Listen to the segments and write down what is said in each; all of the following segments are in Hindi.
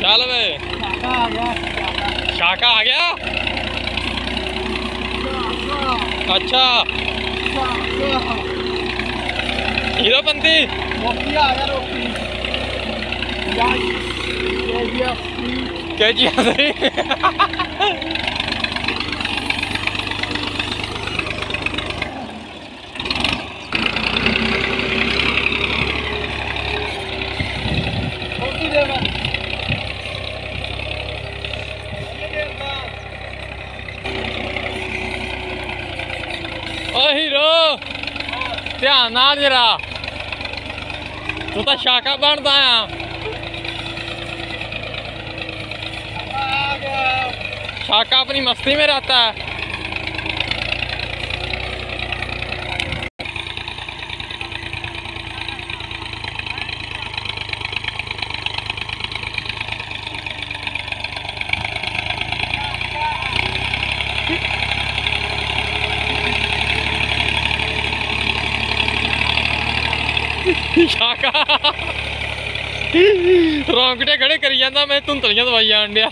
चल वे शाका आ गया। अच्छा हीरोपंती हीरो ध्यान नाल जरा तू तो शाका बनता शाका अपनी मस्ती में रहता है। शाका रोंगटे खड़े करी जाता मैं धुंधलियां दवाई आन दिया।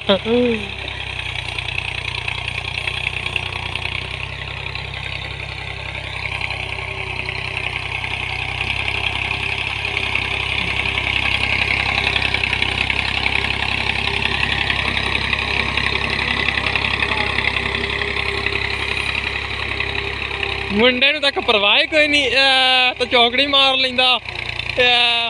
मुंडे नूं तां परवाह कोई नहीं तो चौकड़ी मार लैंदा।